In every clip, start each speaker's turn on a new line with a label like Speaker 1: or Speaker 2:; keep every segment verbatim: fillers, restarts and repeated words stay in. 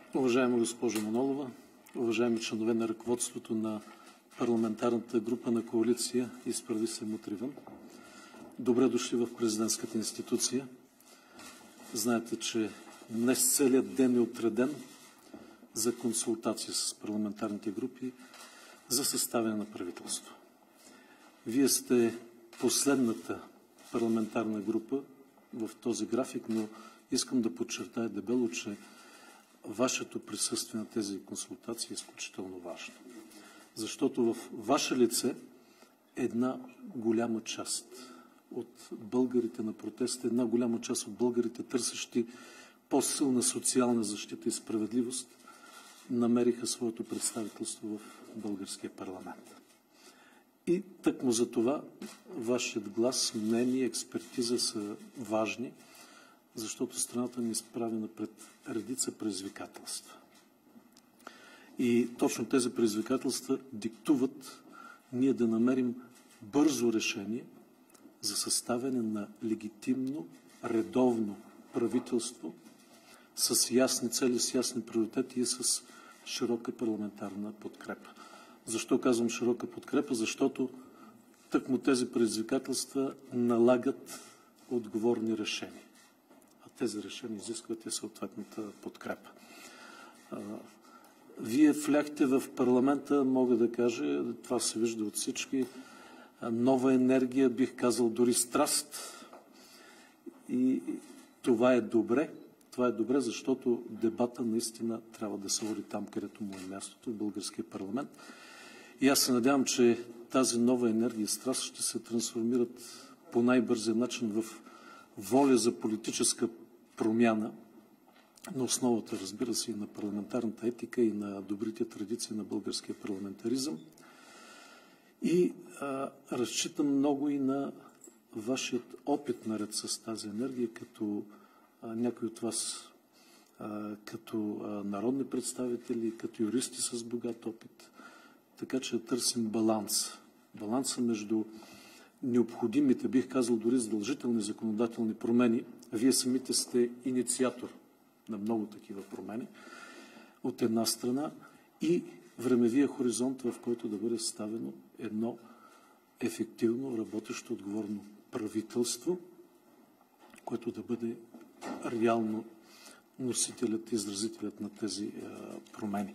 Speaker 1: Уважаема госпожо Манолова, уважаеми членове на ръководството на парламентарната група на коалиция Изправи се мутри вън, добре дошли в президентската институция. Знаете, че днес целият ден е отреден за консултация с парламентарните групи за съставяне на правителство. Вие сте последната парламентарна група в този график, но искам да подчертая дебело, че вашето присъствие на тези консултации е изключително важно. Защото в ваше лице една голяма част от българите на протеста, една голяма част от българите, търсещи по-силна социална защита и справедливост, намериха своето представителство в българския парламент. И тъкмо за това вашият глас, мнение, експертиза са важни, защото страната ни е изправена пред редица предизвикателства. И точно тези предизвикателства диктуват ние да намерим бързо решение за съставяне на легитимно, редовно правителство с ясни цели, с ясни приоритети и с широка парламентарна подкрепа. Защо казвам широка подкрепа? Защото тъкмо тези предизвикателства налагат отговорни решения. А тези решения изискват и съответната подкрепа. Вие вляхте в парламента, мога да кажа, това се вижда от всички, нова енергия, бих казал дори страст. И това е добре. Това е добре, защото дебата наистина трябва да се води там, където му е мястото, в българския парламент. И аз се надявам, че тази нова енергия и страст ще се трансформират по най-бързия начин в воля за политическа промяна на основата, разбира се, и на парламентарната етика и на добрите традиции на българския парламентаризъм. И а, разчитам много и на вашият опит наред с тази енергия, като а, някои от вас а, като а, народни представители, като юристи с богат опит. Така че търсим баланс. Баланса между необходимите, бих казал дори задължителни законодателни промени. Вие самите сте инициатор на много такива промени от една страна и времевия хоризонт, в който да бъде ставено едно ефективно, работещо, отговорно правителство, което да бъде реално носителят, изразителят на тези промени.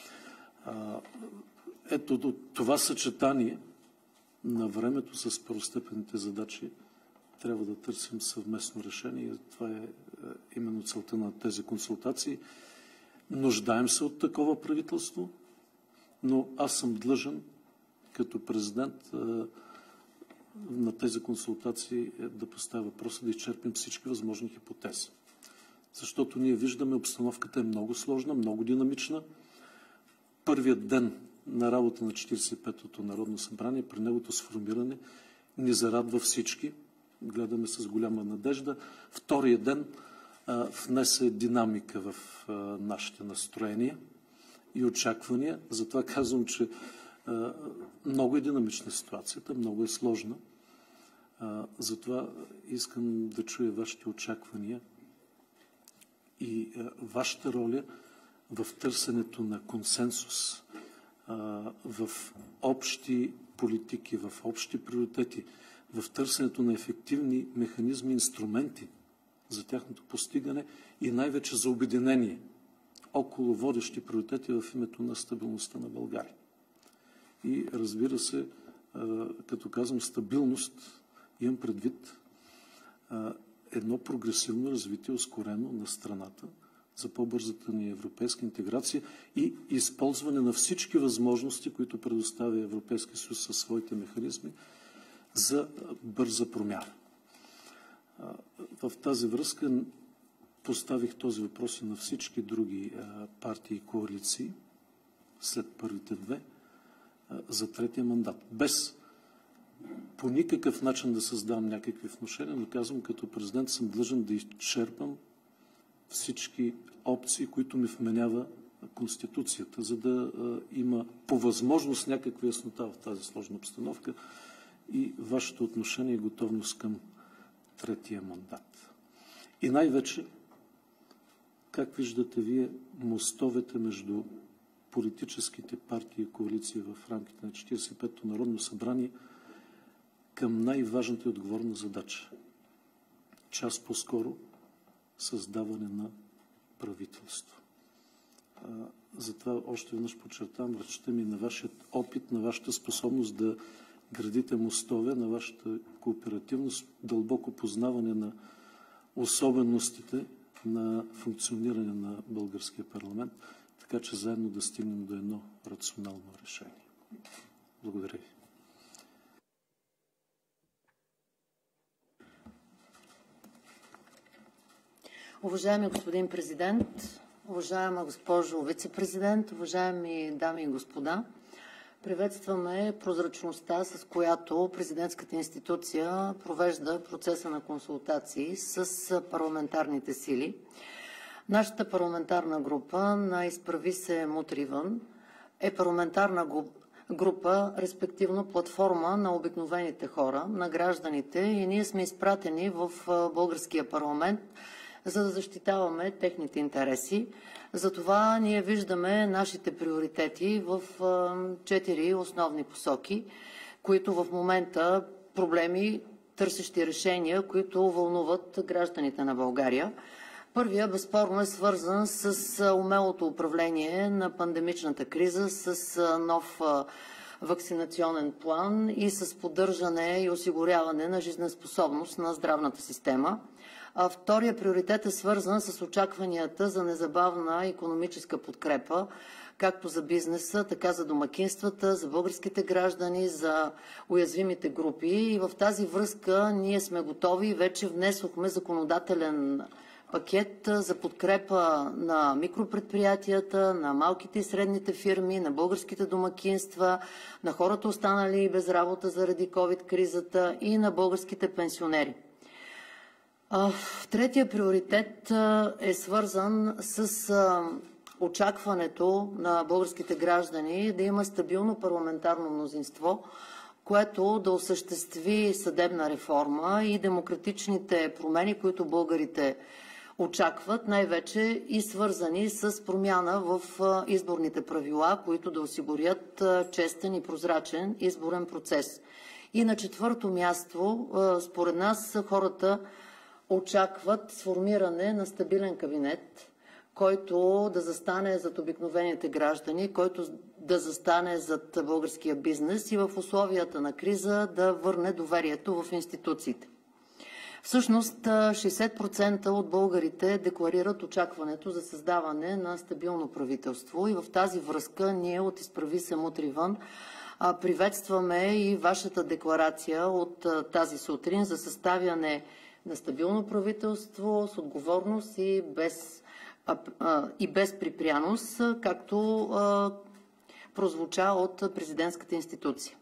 Speaker 1: Ето това съчетание на времето с първостепенните задачи трябва да търсим съвместно решение. Това е именно целта на тези консултации. Нуждаем се от такова правителство, но аз съм длъжен като президент на тези консултации да поставя въпроса да изчерпим всички възможни хипотези. Защото ние виждаме, обстановката е много сложна, много динамична. Първият ден на работа на четиридесет и петото Народно събрание, при неговото сформиране, ни зарадва всички. Гледаме с голяма надежда. Втория ден а, внесе динамика в а, нашите настроения и очаквания. Затова казвам, че а, много е динамична ситуацията, много е сложна. А, затова искам да чуя вашите очаквания и а, вашата роля в търсенето на консенсус, в общи политики, в общи приоритети, в търсенето на ефективни механизми, инструменти за тяхното постигане и най-вече за обединение около водещи приоритети в името на стабилността на България. И разбира се, като казвам стабилност, имам предвид едно прогресивно развитие, ускорено на страната, за по-бързата ни европейска интеграция и използване на всички възможности, които предоставя Европейския съюз със своите механизми за бърза промяна. В тази връзка поставих този въпрос и на всички други партии и коалиции след първите две за третия мандат. Без по никакъв начин да създавам някакви внушения, но казвам, като президент съм длъжен да изчерпам всички опции, които ми вменява Конституцията, за да а, има по възможност някаква яснота в тази сложна обстановка и вашето отношение и готовност към третия мандат. И най-вече как виждате вие мостовете между политическите партии и коалиции в рамките на четиридесет и петото Народно събрание към най-важната и отговорна задача? Час по-скоро създаване на правителство. Затова още веднъж подчертавам, разчитам и на вашия опит, на вашата способност да градите мостове, на вашата кооперативност, дълбоко познаване на особеностите на функциониране на българския парламент, така че заедно да стигнем до едно рационално решение. Благодаря ви.
Speaker 2: Уважаеми господин президент, уважаема госпожо вице-президент, уважаеми дами и господа, приветстваме прозрачността, с която президентската институция провежда процеса на консултации с парламентарните сили. Нашата парламентарна група на Изправи се мутри вън е парламентарна група, респективно платформа на обикновените хора, на гражданите, и ние сме изпратени в българския парламент, за да защитаваме техните интереси. Затова ние виждаме нашите приоритети в четири основни посоки, които в момента проблеми, търсещи решения, които вълнуват гражданите на България. Първия безспорно е свързан с умелото управление на пандемичната криза, с нов вакцинационен план и с поддържане и осигуряване на жизнеспособност на здравната система. Втория приоритет е свързан с очакванията за незабавна икономическа подкрепа, както за бизнеса, така за домакинствата, за българските граждани, за уязвимите групи. И в тази връзка ние сме готови и вече внесохме законодателен пакет за подкрепа на микропредприятията, на малките и средните фирми, на българските домакинства, на хората останали без работа заради ковид-кризата и на българските пенсионери. Третия приоритет е свързан с очакването на българските граждани да има стабилно парламентарно мнозинство, което да осъществи съдебна реформа и демократичните промени, които българите очакват, най-вече и свързани с промяна в изборните правила, които да осигурят честен и прозрачен изборен процес. И на четвърто място, според нас, хората очакват сформиране на стабилен кабинет, който да застане зад обикновените граждани, който да застане зад българския бизнес и в условията на криза да върне доверието в институциите. Всъщност, шейсет процента от българите декларират очакването за създаване на стабилно правителство и в тази връзка ние от Изправи се мутри вън приветстваме и вашата декларация от тази сутрин за съставяне на стабилно правителство с отговорност и без, а, а, и без припряност, както а, прозвуча от президентската институция.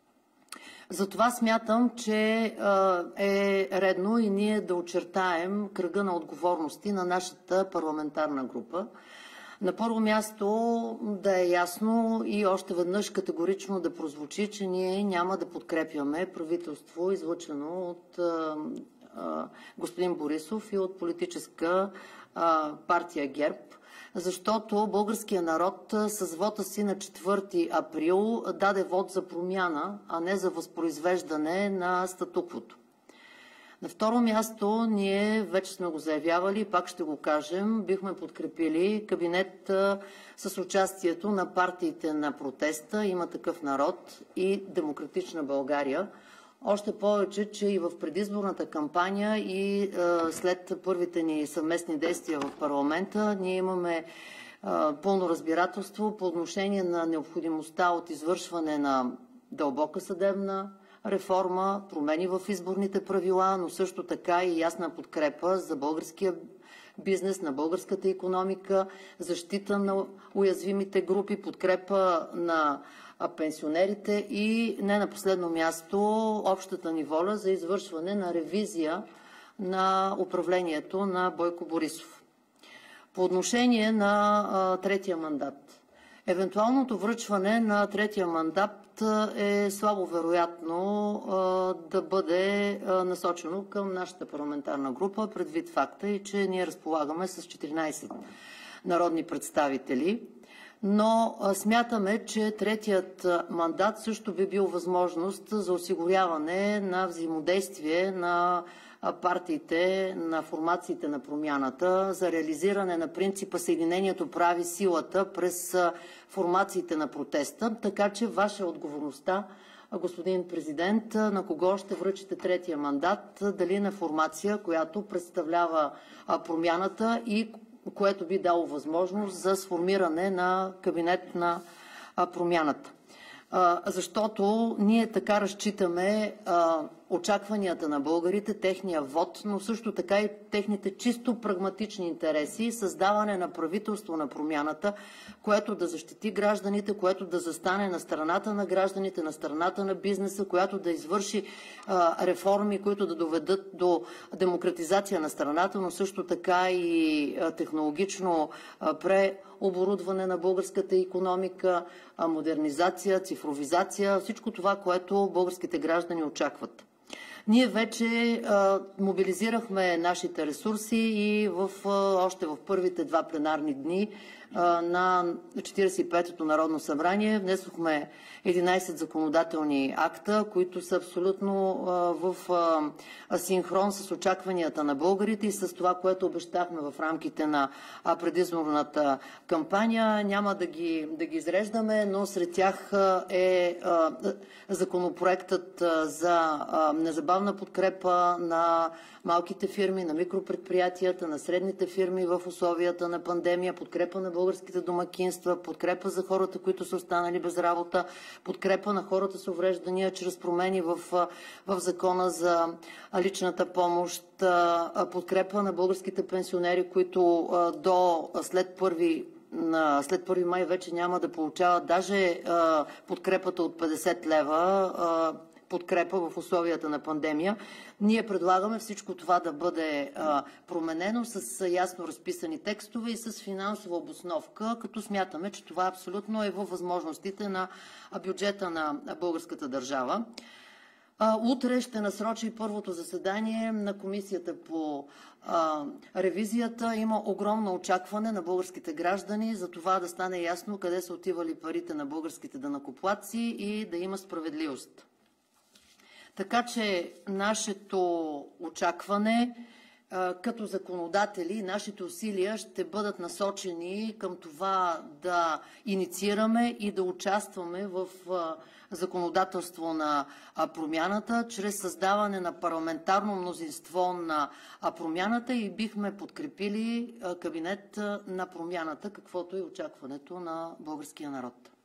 Speaker 2: Затова смятам, че а, е редно и ние да очертаем кръга на отговорности на нашата парламентарна група. На първо място да е ясно и още веднъж категорично да прозвучи, че ние няма да подкрепяме правителство, излъчено от а, а, господин Борисов и от политическа а, партия ГЕРБ, защото българският народ с вота си на четвърти април даде вод за промяна, а не за възпроизвеждане на статуквото. На второ място, ние вече сме го заявявали и пак ще го кажем, бихме подкрепили кабинет с участието на партиите на протеста Има такъв народ и Демократична България. Още повече, че и в предизборната кампания и е, след първите ни съвместни действия в парламента, ние имаме е, пълно разбирателство по отношение на необходимостта от извършване на дълбока съдебна реформа, промени в изборните правила, но също така и ясна подкрепа за българския бизнес, на българската икономика, защита на уязвимите групи, подкрепа на пенсионерите и не на последно място общата ни воля за извършване на ревизия на управлението на Бойко Борисов. По отношение на а, третия мандат. Евентуалното връчване на третия мандат е слабо вероятно да бъде насочено към нашата парламентарна група, предвид факта и че ние разполагаме с четиринайсет народни представители. Но смятаме, че третият мандат също би бил възможност за осигуряване на взаимодействие на партиите, на формациите на промяната, за реализиране на принципа Съединението прави силата през формациите на протеста. Така че ваша отговорността, господин президент, на кого ще връчите третия мандат, дали на формация, която представлява промяната и което би дало възможност за сформиране на кабинет на промяната. Защото ние така разчитаме очакванията на българите, техния вод, но също така и техните чисто прагматични интереси, създаване на правителство на промяната, което да защити гражданите, което да застане на страната на гражданите, на страната на бизнеса, която да извърши а, реформи, които да доведат до демократизация на страната, но също така и а, технологично а, преоборудване на българската икономика, а, модернизация, цифровизация, всичко това, което българските граждани очакват. Ние вече а, мобилизирахме нашите ресурси и в, а, още в първите два пленарни дни а, на четиридесет и петото Народно събрание внесохме единайсет законодателни акта, които са абсолютно а, в а, синхрон с очакванията на българите и с това, което обещахме в рамките на а, предизборната кампания. Няма да ги, да ги изреждаме, но сред тях е а, законопроектът а, за а, незабавна подкрепа на малките фирми, на микропредприятията, на средните фирми в условията на пандемия, подкрепа на българските домакинства, подкрепа за хората, които са останали без работа, подкрепа на хората с увреждания чрез промени в, в закона за личната помощ, подкрепа на българските пенсионери, които до след първи след първи май вече няма да получават даже подкрепата от петдесет лева, подкрепа в условията на пандемия. Ние предлагаме всичко това да бъде а, променено с ясно разписани текстове и с финансова обосновка, като смятаме, че това абсолютно е във възможностите на бюджета на българската държава. А, утре ще насрочи първото заседание на Комисията по а, ревизията. Има огромно очакване на българските граждани за това да стане ясно къде са отивали парите на българските данъкоплатци и да има справедливост. Така че нашето очакване като законодатели, нашите усилия ще бъдат насочени към това да инициираме и да участваме в законодателство на промяната, чрез създаване на парламентарно мнозинство на промяната и бихме подкрепили кабинет на промяната, каквото е очакването на българския народ.